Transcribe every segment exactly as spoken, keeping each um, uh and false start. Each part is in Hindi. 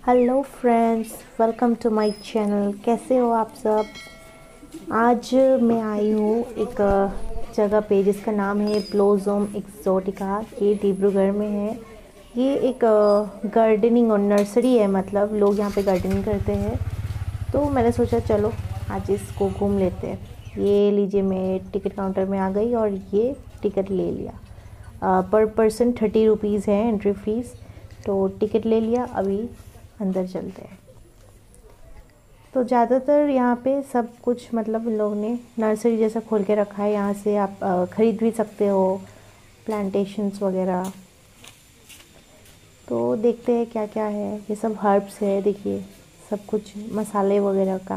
Hello friends, welcome to my channel. कैसे हो आप सब। आज मैं आई हूँ एक जगह पे जिसका नाम है ब्लॉसम एक्सोटिका। ये डिब्रूगढ़ में है। ये एक गार्डनिंग और नर्सरी है, मतलब लोग यहाँ पे गार्डनिंग करते हैं। तो मैंने सोचा चलो आज इसको घूम लेते हैं। ये लीजिए, मैं टिकट काउंटर में आ गई और ये टिकट ले लिया। पर पर्सन थर्टी रुपीज़ है एंट्री फीस। तो टिकट ले लिया, अभी अंदर चलते हैं। तो ज़्यादातर यहाँ पे सब कुछ मतलब लोग ने नर्सरी जैसा खोल के रखा है। यहाँ से आप ख़रीद भी सकते हो प्लांटेशंस वगैरह। तो देखते हैं क्या क्या है। ये सब हर्ब्स है, देखिए सब कुछ मसाले वगैरह का।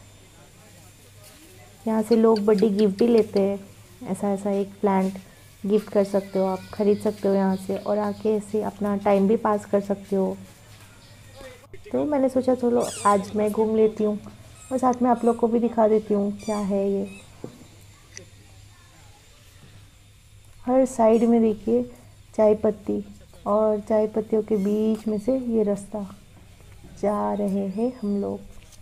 यहाँ से लोग बर्थडे गिफ्ट भी लेते हैं। ऐसा ऐसा एक प्लांट गिफ्ट कर सकते हो, आप ख़रीद सकते हो यहाँ से और आके ऐसे अपना टाइम भी पास कर सकते हो। तो मैंने सोचा चलो आज मैं घूम लेती हूँ और साथ में आप लोग को भी दिखा देती हूँ क्या है ये। हर साइड में देखिए चाय पत्ती, और चाय पत्तियों के बीच में से ये रास्ता जा रहे हैं हम लोग।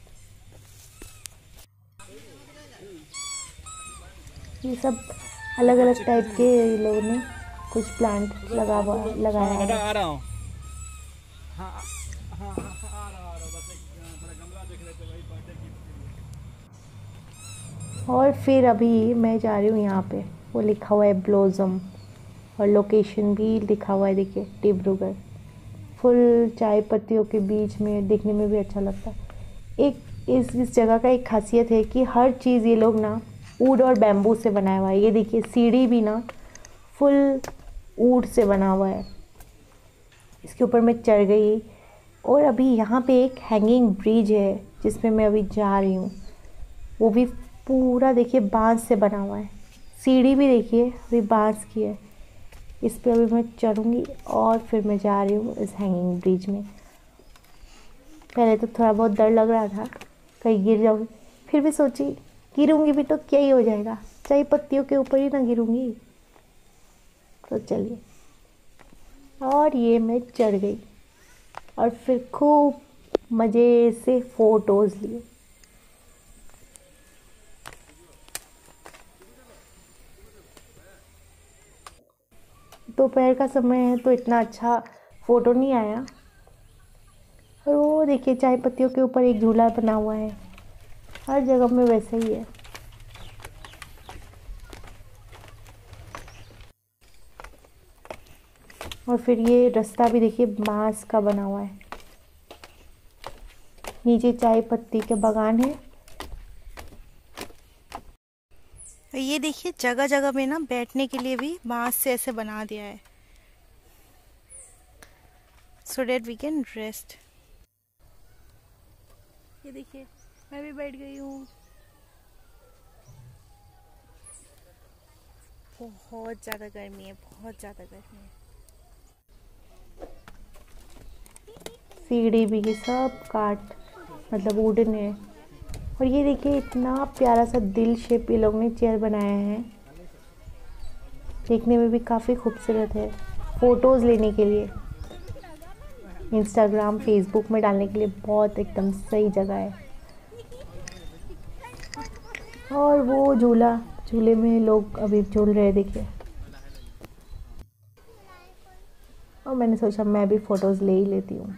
ये सब अलग अलग टाइप के ये लोगों ने कुछ प्लांट लगा लगाया है। आ रहा हूँ। हाँ हाँ हाँ आ रहा आ रहा बस एक थोड़ा गमला देख रहे थे, वही बर्थडे गिफ्ट के लिए। और फिर अभी मैं जा रही हूँ यहाँ पे, वो लिखा हुआ है ब्लॉसम और लोकेशन भी लिखा हुआ है, देखिए डिब्रूगढ़। फुल चाय पत्तियों के बीच में, देखने में भी अच्छा लगता है। एक इस इस जगह का एक खासियत है कि हर चीज़ ये लोग ना वुड और बैम्बू से बनाया हुआ है। ये देखिए सीढ़ी भी ना फुल वुड से बना हुआ है। इसके ऊपर मैं चढ़ गई। और अभी यहाँ पे एक हैंगिंग ब्रिज है जिसमें मैं अभी जा रही हूँ। वो भी पूरा देखिए बांस से बना हुआ है। सीढ़ी भी देखिए अभी बांस की है। इस पे अभी मैं चढ़ूँगी और फिर मैं जा रही हूँ इस हैंगिंग ब्रिज में। पहले तो थोड़ा बहुत डर लग रहा था कहीं गिर जाऊँगी, फिर भी सोची गिरूँगी भी तो क्या ही हो जाएगा, चाय पत्तियों के ऊपर ही ना गिरूँगी। तो चलिए, और ये मैं चढ़ गई और फिर खूब मज़े से फ़ोटोज़ लिए। दोपहर का समय है तो इतना अच्छा फ़ोटो नहीं आया। और वो देखिए चाय पत्तियों के ऊपर एक झूला बना हुआ है। हर जगह में वैसा ही है। और फिर ये रास्ता भी देखिए बांस का बना हुआ है। नीचे चाय पत्ती के बागान है। ये देखिए जगह जगह में ना बैठने के लिए भी बांस से ऐसे बना दिया है, so that we can rest. ये देखिए मैं भी बैठ गई हूँ। बहुत ज़्यादा गर्मी है, बहुत ज़्यादा गर्मी है। सीढ़ी भी सब काट मतलब वुडन है। और ये देखिए इतना प्यारा सा दिल शेप ये लोग ने चेयर बनाया है। देखने में भी काफ़ी खूबसूरत है। फ़ोटोज़ लेने के लिए, इंस्टाग्राम फेसबुक में डालने के लिए बहुत एकदम सही जगह है। और वो झूला, झूले में लोग अभी झूल रहे हैं देखिए। और मैंने सोचा मैं भी फ़ोटोज़ ले ही लेती हूँ।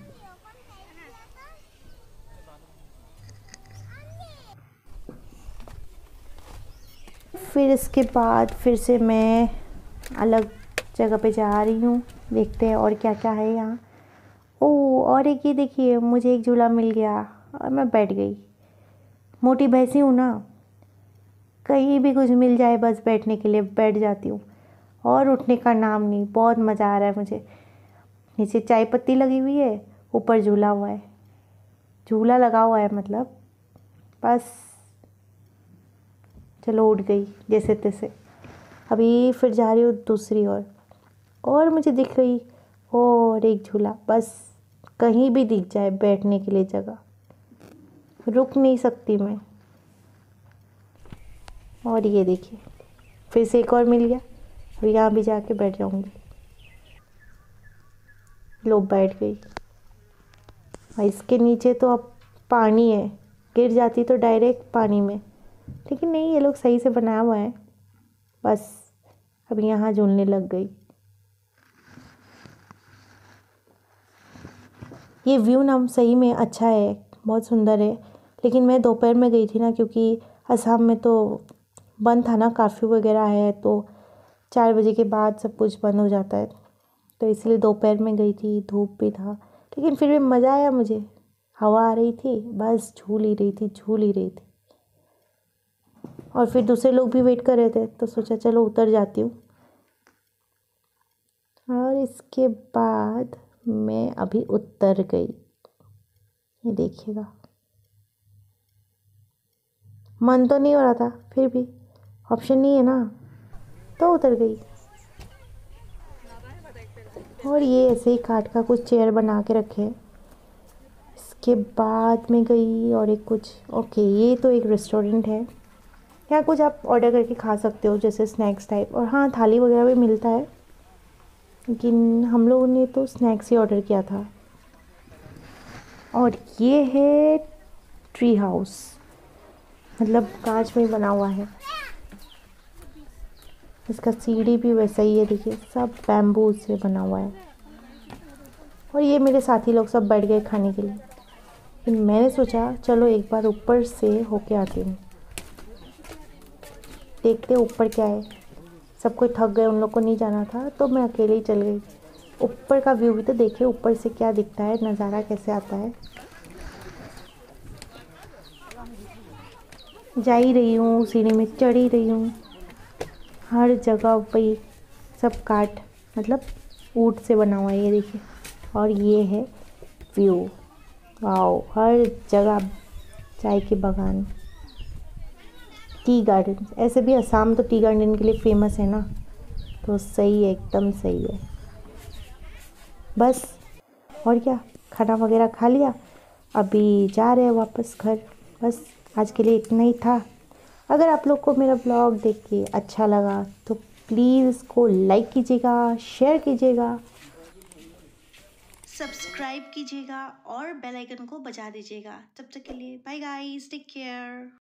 फिर इसके बाद फिर से मैं अलग जगह पे जा रही हूँ। देखते हैं और क्या क्या है यहाँ। ओह, और एक ये देखिए मुझे एक झूला मिल गया और मैं बैठ गई। मोटी भैंसी हूँ ना, कहीं भी कुछ मिल जाए बस बैठने के लिए बैठ जाती हूँ और उठने का नाम नहीं। बहुत मज़ा आ रहा है मुझे। नीचे चाय पत्ती लगी हुई है, ऊपर झूला हुआ है, झूला लगा हुआ है मतलब बस। चलो उठ गई जैसे तैसे। अभी फिर जा रही हूँ दूसरी ओर, और, और मुझे दिख गई और एक झूला। बस कहीं भी दिख जाए बैठने के लिए जगह, रुक नहीं सकती मैं। और ये देखिए फिर से एक और मिल गया। अब यहाँ भी जाके बैठ जाऊँगी। लो बैठ गई। और इसके नीचे तो अब पानी है, गिर जाती तो डायरेक्ट पानी में, लेकिन नहीं, ये लोग सही से बनाया हुआ है। बस अब यहाँ झूलने लग गई। ये व्यू ना सही में अच्छा है, बहुत सुंदर है, लेकिन मैं दोपहर में गई थी ना, क्योंकि असम में तो बंद था ना, कर्फ्यू वगैरह है, तो चार बजे के बाद सब कुछ बंद हो जाता है, तो इसलिए दोपहर में गई थी, धूप भी था, लेकिन फिर भी मज़ा आया मुझे। हवा आ रही थी, बस झूल ही रही थी झूल ही रही थी। और फिर दूसरे लोग भी वेट कर रहे थे, तो सोचा चलो उतर जाती हूँ। और इसके बाद मैं अभी उतर गई, ये देखिएगा। मन तो नहीं हो रहा था, फिर भी ऑप्शन नहीं है ना, तो उतर गई। और ये ऐसे ही काठ का कुछ चेयर बना के रखे हैं। इसके बाद में गई और एक कुछ, ओके, ये तो एक रेस्टोरेंट है, यहाँ कुछ आप ऑर्डर करके खा सकते हो, जैसे स्नैक्स टाइप, और हाँ थाली वगैरह भी मिलता है, लेकिन हम लोगों ने तो स्नैक्स ही ऑर्डर किया था। और ये है ट्री हाउस, मतलब कांच में बना हुआ है। इसका सीढ़ी भी वैसा ही है, देखिए सब बैम्बू से बना हुआ है। और ये मेरे साथी लोग सब बैठ गए खाने के लिए, फिर मैंने सोचा चलो एक बार ऊपर से होके आती हूँ, देखते ऊपर क्या है। सब कोई थक गए, उन लोग को नहीं जाना था, तो मैं अकेले ही चल गई। ऊपर का व्यू भी तो देखिए, ऊपर से क्या दिखता है, नज़ारा कैसे आता है। जा ही रही हूँ, सीढ़ी में चढ़ ही रही हूँ, हर जगह पे सब काठ, मतलब ऊंट से बना हुआ है, ये देखिए। और ये है व्यू, वाओ, हर जगह चाय के बागान, टी गार्डन। ऐसे भी असम तो टी गार्डन के लिए फेमस है ना, तो सही है, एकदम सही है। बस और क्या, खाना वगैरह खा लिया, अभी जा रहे हैं वापस घर। बस आज के लिए इतना ही था। अगर आप लोग को मेरा ब्लॉग देख के अच्छा लगा तो प्लीज़ इसको लाइक कीजिएगा, शेयर कीजिएगा, सब्सक्राइब कीजिएगा और बेल आइकन को बजा दीजिएगा। तब तक के लिए बाय गाइस, टेक केयर।